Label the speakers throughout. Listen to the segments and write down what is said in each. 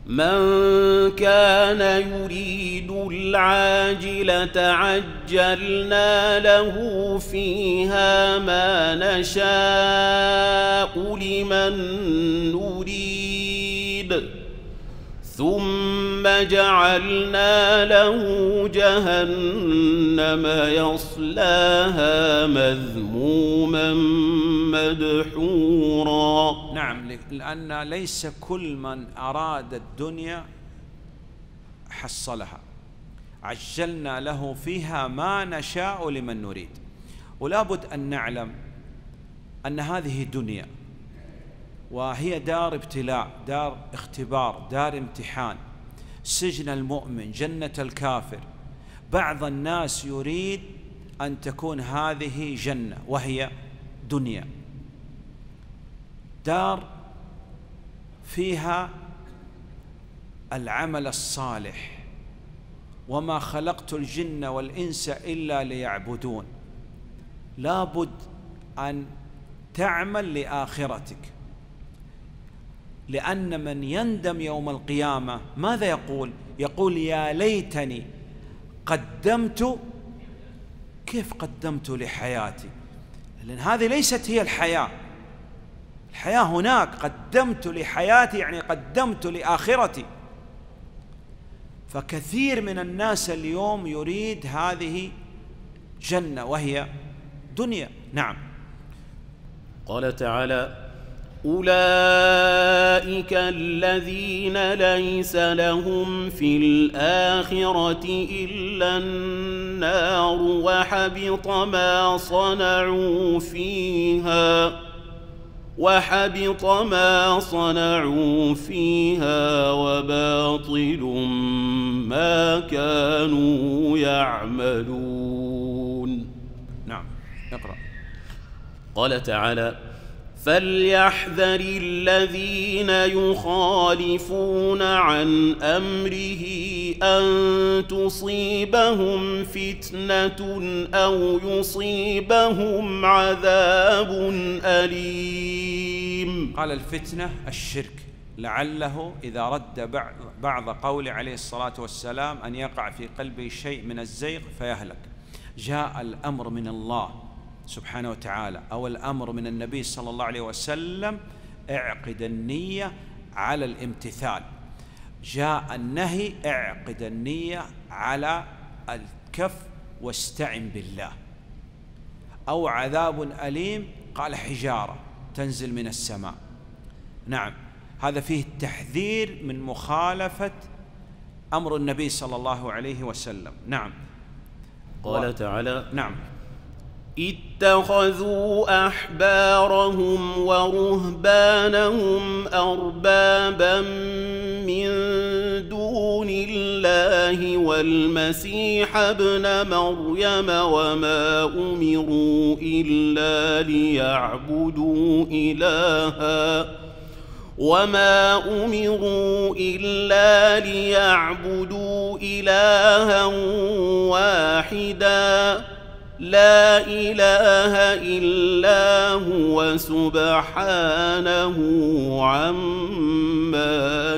Speaker 1: من كان يريد العاجلة عجلنا له فيها ما نشاء لمن نريد ثم جعلنا له جهنم يصلاها مذموما مدحورا.
Speaker 2: نعم، لأن ليس كل من أراد الدنيا حصلها. عجلنا له فيها ما نشاء لمن نريد. ولا بد أن نعلم أن هذه دنيا، وهي دار ابتلاء، دار اختبار، دار امتحان. سجن المؤمن، جنة الكافر. بعض الناس يريد أن تكون هذه جنة وهي دنيا، دار فيها العمل الصالح. وما خلقت الجن والإنس إلا ليعبدون. لا بد أن تعمل لآخرتك، لأن من يندم يوم القيامة ماذا يقول؟ يقول يا ليتني قدمت. كيف قدمت لحياتي؟ لأن هذه ليست هي الحياة. الحياة هناك. قدمت لحياتي يعني قدمت لآخرتي. فكثير من الناس اليوم يريد هذه جنة وهي دنيا. نعم.
Speaker 1: قال تعالى أولئك الذين ليس لهم في الآخرة إلا النار وحبط ما صنعوا فيها وباطل ما كانوا يعملون.
Speaker 2: نعم. اقرأ.
Speaker 1: قال تعالى فليحذر الذين يخالفون عن أمره أن تصيبهم فتنة أو يصيبهم عذاب أليم.
Speaker 2: قال الفتنة الشرك، لعله إذا رد بعض قول عليه الصلاة والسلام أن يقع في قلبه شيء من الزيغ فيهلك. جاء الأمر من الله سبحانه وتعالى أو الأمر من النبي صلى الله عليه وسلم اعقد النية على الامتثال. جاء النهي اعقد النية على الكف واستعن بالله. أو عذاب أليم قال حجارة تنزل من السماء. نعم، هذا فيه التحذير من مخالفة أمر النبي صلى الله عليه وسلم. نعم.
Speaker 1: قال تعالى
Speaker 2: نعم
Speaker 1: اتخذوا أحبارهم ورهبانهم أربابا من دون الله والمسيح ابن مريم وما أمروا إلا ليعبدوا إلها واحدا لا إله إلا هو سبحانه عما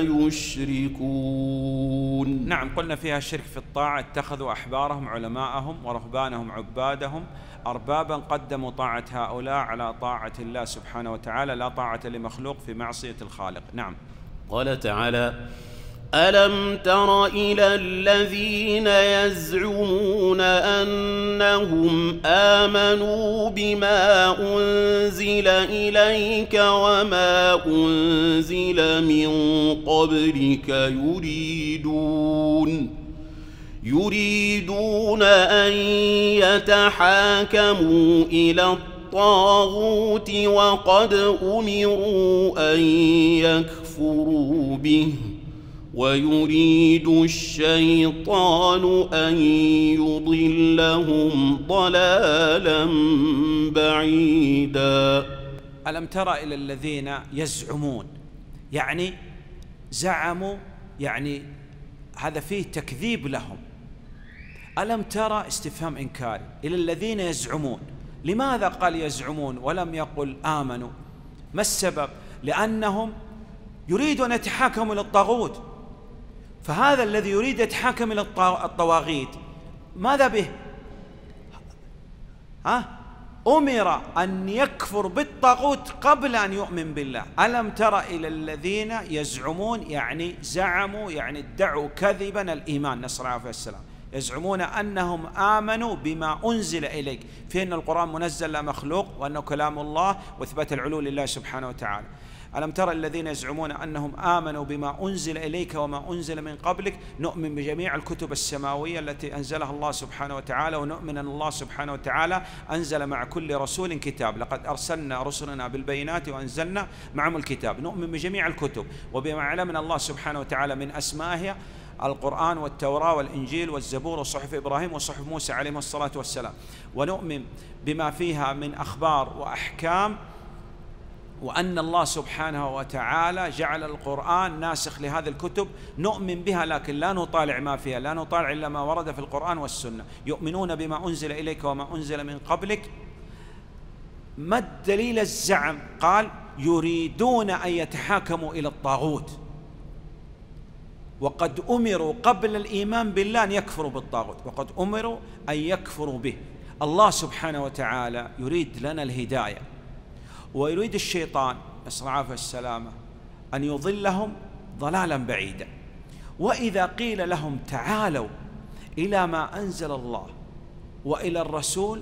Speaker 1: يشركون.
Speaker 2: نعم، قلنا فيها شرك في الطاعة. اتخذوا أحبارهم علماءهم ورهبانهم عبادهم أربابا. قدموا طاعة هؤلاء على طاعة الله سبحانه وتعالى، لا طاعة لمخلوق في معصية الخالق. نعم.
Speaker 1: قال تعالى ألم تر إلى الذين يزعمون أنهم آمنوا بما أنزل إليك وما أنزل من قبلك يريدون أن يتحاكموا إلى الطاغوت وقد أمروا أن يكفروا به ويريد الشيطان أن يضلهم ضلالا بعيدا.
Speaker 2: ألم تر إلى الذين يزعمون، يعني زعموا، يعني هذا فيه تكذيب لهم. ألم ترى استفهام إنكاري. إلى الذين يزعمون، لماذا قال يزعمون ولم يقل آمنوا؟ ما السبب؟ لأنهم يريدون أن يتحاكموا إلى الطاغوت. فهذا الذي يريد يتحاكم إلى الطواغيت ماذا به؟ أمر أن يكفر بالطاغوت قبل أن يؤمن بالله. ألم تر إلى الذين يزعمون، يعني زعموا، يعني ادعوا كذبا الإيمان، نسأل الله عليه السلام، يزعمون أنهم آمنوا بما أنزل إليك، في أن القرآن منزل لا مخلوق، وأنه كلام الله، وإثبات العلو لله سبحانه وتعالى. ألم تر الذين يزعمون أنهم آمنوا بما أنزل إليك وما أنزل من قبلك، نؤمن بجميع الكتب السماوية التي أنزلها الله سبحانه وتعالى، ونؤمن أن الله سبحانه وتعالى أنزل مع كل رسول كتاب، لقد أرسلنا رسلنا بالبينات وأنزلنا معهم الكتاب. نؤمن بجميع الكتب وبما علمنا الله سبحانه وتعالى من أسمائها القرآن والتوراة والإنجيل والزبور وصحف إبراهيم وصحف موسى عليهم الصلاة والسلام، ونؤمن بما فيها من أخبار وأحكام، وأن الله سبحانه وتعالى جعل القرآن ناسخ لهذه الكتب، نؤمن بها لكن لا نطالع ما فيها، لا نطالع إلا ما ورد في القرآن والسنة. يؤمنون بما أنزل إليك وما أنزل من قبلك. ما الدليل الزعم؟ قال يريدون أن يتحاكموا إلى الطاغوت، وقد أمروا قبل الإيمان بالله أن يكفروا بالطاغوت، وقد أمروا أن يكفروا به. الله سبحانه وتعالى يريد لنا الهداية، ويريد الشيطان نسأل الله العافية والسلامة أن يضلهم ضلالا بعيدا. وإذا قيل لهم تعالوا إلى ما أنزل الله وإلى الرسول،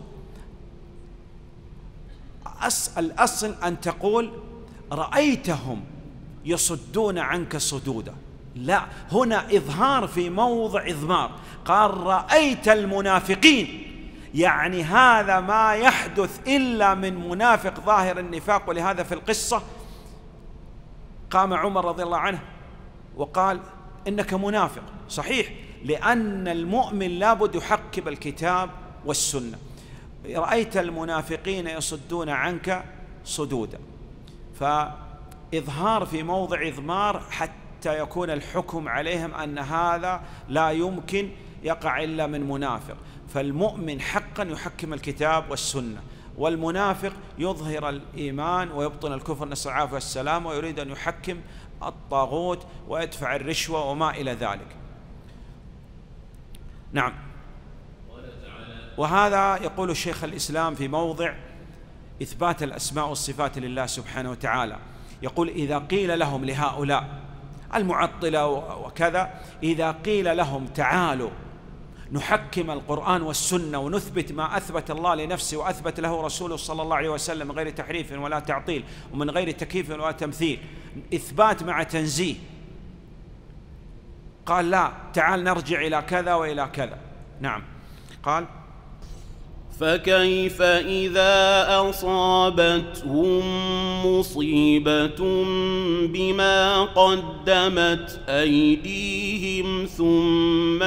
Speaker 2: الأصل أن تقول رأيتهم يصدون عنك صدودا، لا، هنا إظهار في موضع إضمار، قال رأيت المنافقين، يعني هذا ما يحدث إلا من منافق ظاهر النفاق. ولهذا في القصة قام عمر رضي الله عنه وقال إنك منافق، صحيح، لأن المؤمن لابد يحكم الكتاب والسنة. رأيت المنافقين يصدون عنك صدودا، فإظهار في موضع إضمار حتى يكون الحكم عليهم أن هذا لا يمكن يقع إلا من منافق. فالمؤمن حقا يحكم الكتاب والسنة، والمنافق يظهر الإيمان ويبطن الكفر، نسأل الله العافية والسلام، ويريد أن يحكم الطاغوت ويدفع الرشوة وما إلى ذلك. نعم. وهذا يقول الشيخ الإسلام في موضع إثبات الأسماء والصفات لله سبحانه وتعالى، يقول إذا قيل لهم لهؤلاء المعطلة وكذا، إذا قيل لهم تعالوا نحكم القرآن والسنة ونثبت ما أثبت الله لنفسه وأثبت له رسوله صلى الله عليه وسلم من غير تحريف ولا تعطيل ومن غير تكييف ولا تمثيل، إثبات مع تنزيه، قال لا، تعال نرجع إلى كذا وإلى كذا. نعم. قال
Speaker 1: فكيف إذا أصابتهم مصيبة بما قدمت أيديهم ثم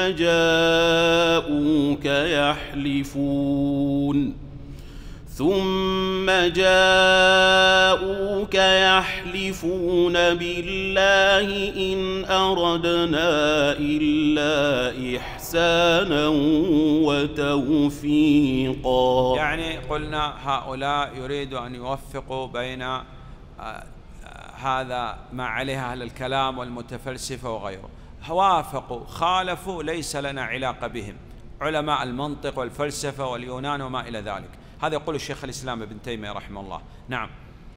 Speaker 1: جاءوك يحلفون بالله إن أردنا إلا إحسانا وتوفيقا.
Speaker 2: يعني قلنا هؤلاء يريدوا أن يوفقوا بين هذا ما عليه أهل الكلام والمتفلسفة وغيره، وافقوا خالفوا ليس لنا علاقة بهم، علماء المنطق والفلسفة واليونان وما إلى ذلك. هذا يقول الشيخ الإسلام ابن تيمية رحمه الله. نعم.